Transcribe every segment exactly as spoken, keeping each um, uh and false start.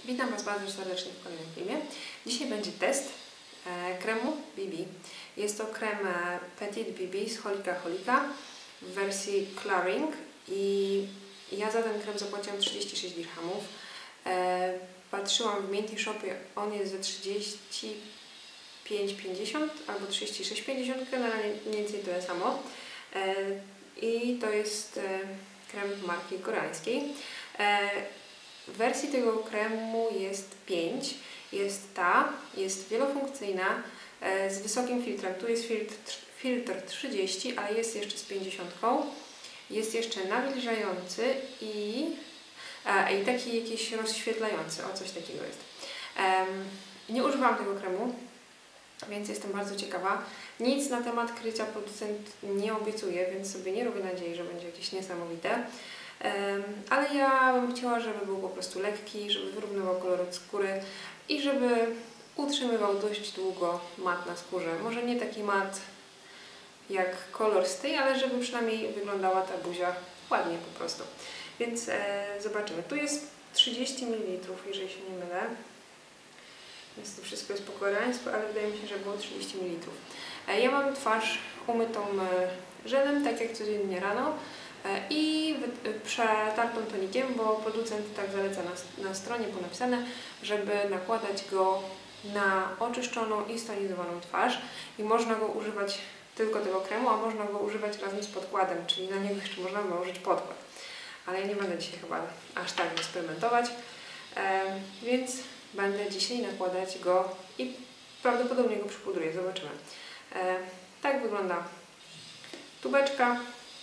Witam Was bardzo serdecznie w kolejnym filmie. Dzisiaj będzie test e, kremu B B. Jest to krem e, Petite B B z Holika Holika w wersji Claring i ja za ten krem zapłaciłam trzydzieści sześć dirhamów. E, patrzyłam w Minty Shopie, on jest za trzydzieści pięć pięćdziesiąt albo trzydzieści sześć pięćdziesiąt, generalnie mniej więcej tyle samo. E, I to jest e, krem marki koreańskiej. E, W wersji tego kremu jest pięć. Jest ta, jest wielofunkcyjna, e, z wysokim filtrem. Tu jest filtr, filtr trzydzieści, ale jest jeszcze z pięćdziesiątką. Jest jeszcze nawilżający i, a, i taki jakiś rozświetlający. O, coś takiego jest. Um, nie używam tego kremu, więc jestem bardzo ciekawa. Nic na temat krycia producent nie obiecuje, więc sobie nie robię nadziei, że będzie jakieś niesamowite. Um, ale ja bym chciała, żeby był po prostu lekki, żeby wyrównywał kolor od skóry i żeby utrzymywał dość długo mat na skórze. Może nie taki mat jak kolor z tej, ale żeby przynajmniej wyglądała ta buzia ładnie po prostu. Więc e, zobaczymy. Tu jest trzydzieści mililitrów, jeżeli się nie mylę. Więc to wszystko jest po koreańsku, ale wydaje mi się, że było trzydzieści mililitrów. E, ja mam twarz umytą e, żelem, tak jak codziennie rano. I przetartą tonikiem, bo producent tak zaleca na, na stronie, było napisane, żeby nakładać go na oczyszczoną i stonizowaną twarz i można go używać tylko tego kremu, a można go używać razem z podkładem, czyli na niego jeszcze można nałożyć podkład. Ale ja nie będę dzisiaj chyba aż tak eksperymentować, e, więc będę dzisiaj nakładać go i prawdopodobnie go przypudruję, zobaczymy. E, tak wygląda tubeczka.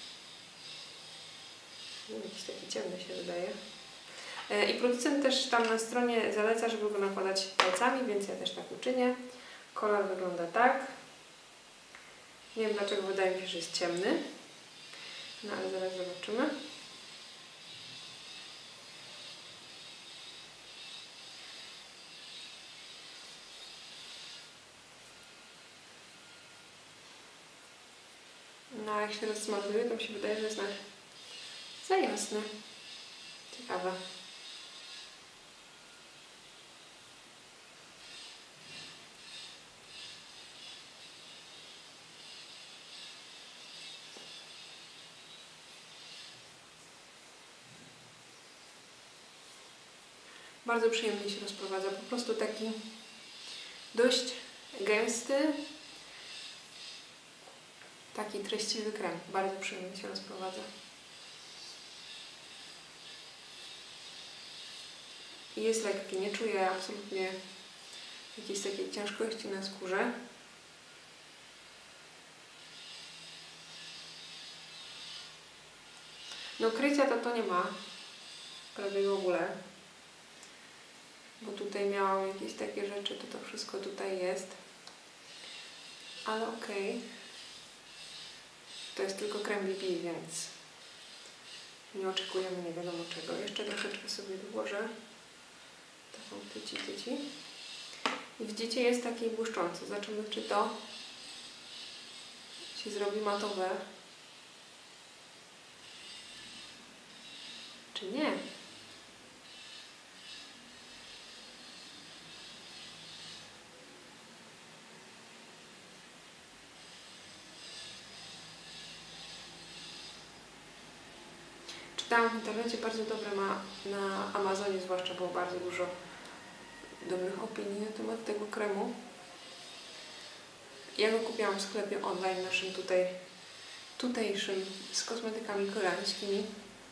Jakiś taki ciemny się wydaje. I producent też tam na stronie zaleca, żeby go nakładać palcami, więc ja też tak uczynię. Kolor wygląda tak. Nie wiem dlaczego wydaje mi się, że jest ciemny. No ale zaraz zobaczymy. No a jak się rozsmaruje, to mi się wydaje, że jest na za jasne. Ciekawe. Bardzo przyjemnie się rozprowadza. Po prostu taki dość gęsty, taki treściwy krem. Bardzo przyjemnie się rozprowadza. I jest lekki, nie czuję absolutnie jakiejś takiej ciężkości na skórze. No krycia to to nie ma prawie w ogóle, bo tutaj miałam jakieś takie rzeczy, to to wszystko tutaj jest, ale okej. Okay. To jest tylko krem B B, więc nie oczekujemy nie wiadomo czego. Jeszcze troszeczkę sobie dołożę. Taką tyci, tyci. I widzicie, jest taki błyszczący. Zobaczymy, czy to się zrobi matowe, czy nie. Czytałam w internecie, bardzo dobre ma na Amazonie, zwłaszcza było bardzo dużo dobrych opinii na temat tego kremu. Ja go kupiłam w sklepie online naszym tutaj, tutejszym, z kosmetykami koreańskimi.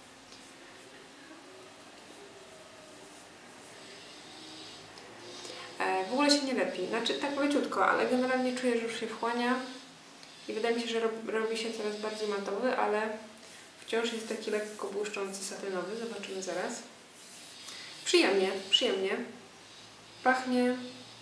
E, w ogóle się nie lepi, znaczy tak leciutko, ale generalnie czuję, że już się wchłania i wydaje mi się, że rob, robi się coraz bardziej matowy, ale wciąż jest taki lekko błyszczący, satynowy. Zobaczymy zaraz. Przyjemnie, przyjemnie. Pachnie...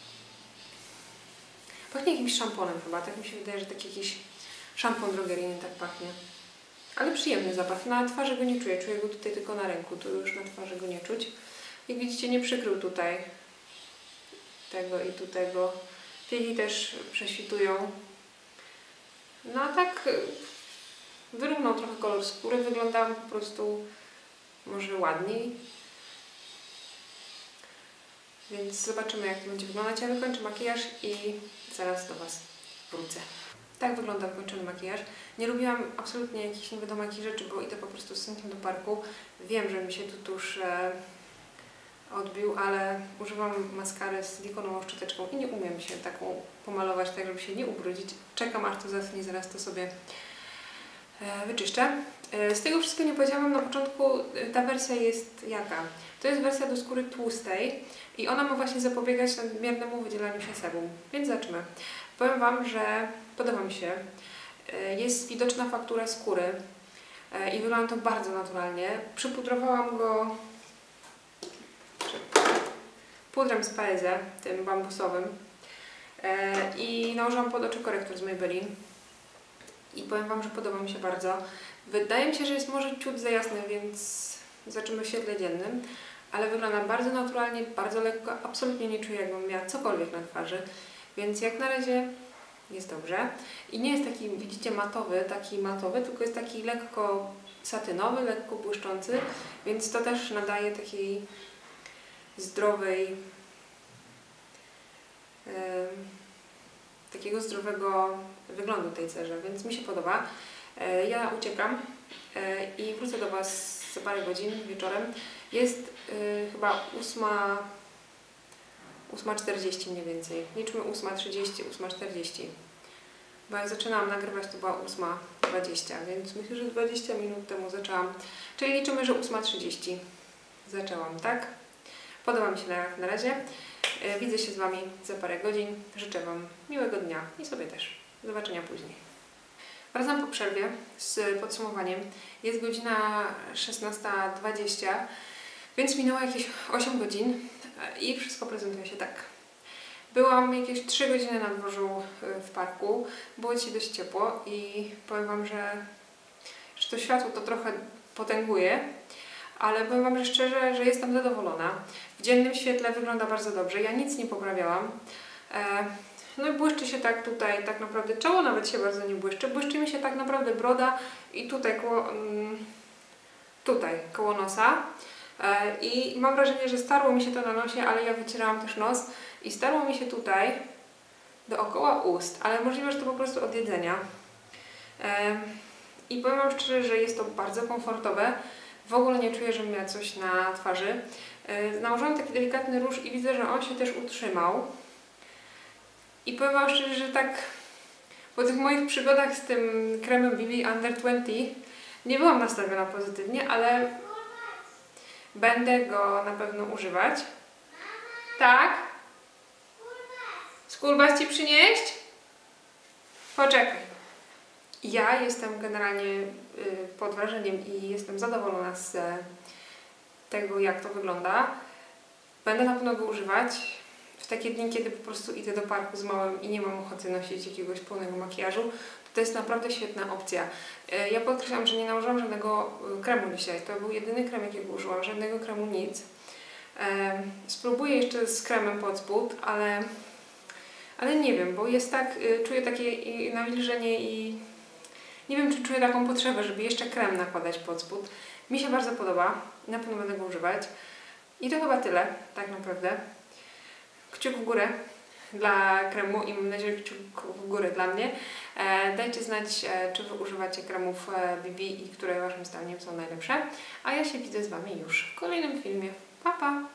Pachnie jakimś szamponem chyba. Tak mi się wydaje, że taki jakiś szampon drogeryjny tak pachnie. Ale przyjemny zapach. Na twarzy go nie czuję. Czuję go tutaj tylko na ręku. Tu już na twarzy go nie czuć. Jak widzicie, nie przykrył tutaj tego i tu tego. Piegi też prześwitują. No a tak wyrównał trochę kolor skóry. Wyglądał po prostu może ładniej. Więc zobaczymy, jak to będzie wyglądać. Ja wykończę makijaż i zaraz do Was wrócę. Tak wygląda wykończony makijaż. Nie lubiłam absolutnie jakichś nie wiadomo jakich rzeczy, bo idę po prostu z synkiem do parku. Wiem, że mi się tu tuż e, odbił, ale używam maskary z silikonową szczoteczką i nie umiem się taką pomalować, tak żeby się nie ubrudzić. Czekam, aż to zasnie, zaraz to sobie e, wyczyszczę. E, z tego wszystkiego nie powiedziałam na początku, e, ta wersja jest jaka? To jest wersja do skóry tłustej i ona ma właśnie zapobiegać nadmiernemu wydzielaniu się sebum. Więc zacznę. Powiem Wam, że podoba mi się. E, jest widoczna faktura skóry e, i wygląda to bardzo naturalnie. Przypudrowałam go pudrem z P S E, tym bambusowym e, i nałożyłam pod oczy korektor z Maybelline i powiem Wam, że podoba mi się bardzo. Wydaje mi się, że jest może ciut za jasny, więc zaczynamy w świetle dziennym, ale wygląda bardzo naturalnie, bardzo lekko, absolutnie nie czuję, jakbym miała cokolwiek na twarzy, więc jak na razie jest dobrze. I nie jest taki, widzicie, matowy, taki matowy, tylko jest taki lekko satynowy, lekko błyszczący, więc to też nadaje takiej zdrowej, yy, takiego zdrowego wyglądu tej cerze, więc mi się podoba. Yy, ja uciekam yy, i wrócę do Was za parę godzin wieczorem. Jest yy, chyba ósma czterdzieści mniej więcej. Liczmy ósma trzydzieści, ósma czterdzieści. Bo jak zaczynałam nagrywać, to była ósma dwadzieścia, więc myślę, że dwadzieścia minut temu zaczęłam. Czyli liczymy, że ósma trzydzieści zaczęłam, tak? Podoba mi się na, na razie. Yy, widzę się z Wami za parę godzin. Życzę Wam miłego dnia i sobie też. Do zobaczenia później. Wracam po przerwie z podsumowaniem. Jest godzina szesnasta dwadzieścia, więc minęło jakieś osiem godzin i wszystko prezentuje się tak. Byłam jakieś trzy godziny na dworzu w parku. Było dzisiaj dość ciepło i powiem Wam, że, że to światło to trochę potęguje, ale powiem Wam, że szczerze, że jestem zadowolona. W dziennym świetle wygląda bardzo dobrze. Ja nic nie poprawiałam. E, no i błyszczy się tak tutaj, tak naprawdę czoło nawet się bardzo nie błyszczy. Błyszczy mi się tak naprawdę broda i tutaj koło, mm, tutaj koło nosa. E, I mam wrażenie, że starło mi się to na nosie, ale ja wycierałam też nos i starło mi się tutaj dookoła ust, ale możliwe, że to po prostu od jedzenia. E, I powiem Wam szczerze, że jest to bardzo komfortowe. W ogóle nie czuję, żebym miała coś na twarzy. Yy, nałożyłam taki delikatny róż i widzę, że on się też utrzymał. I powiem Wam szczerze, że tak po tych moich przygodach z tym kremem B B Under dwadzieścia nie byłam nastawiona pozytywnie, ale będę go na pewno używać. Tak? Schoolbus Ci przynieść? Poczekaj. Ja jestem generalnie y, pod wrażeniem i jestem zadowolona z e, tego, jak to wygląda. Będę na pewno go używać w takie dni, kiedy po prostu idę do parku z małym i nie mam ochoty nosić jakiegoś pełnego makijażu. To jest naprawdę świetna opcja. E, ja podkreślam, że nie nałożyłam żadnego kremu dzisiaj. To był jedyny krem, jakiego użyłam. Żadnego kremu, nic. E, spróbuję jeszcze z kremem pod spód, ale, ale nie wiem, bo jest tak, y, czuję takie nawilżenie i nie wiem, czy czuję taką potrzebę, żeby jeszcze krem nakładać pod spód. Mi się bardzo podoba. Na pewno będę go używać. I to chyba tyle, tak naprawdę. Kciuk w górę dla kremu i mam nadzieję, że kciuk w górę dla mnie. E, dajcie znać, e, czy Wy używacie kremów e, B B i które Waszym zdaniem są najlepsze. A ja się widzę z Wami już w kolejnym filmie. Pa, pa!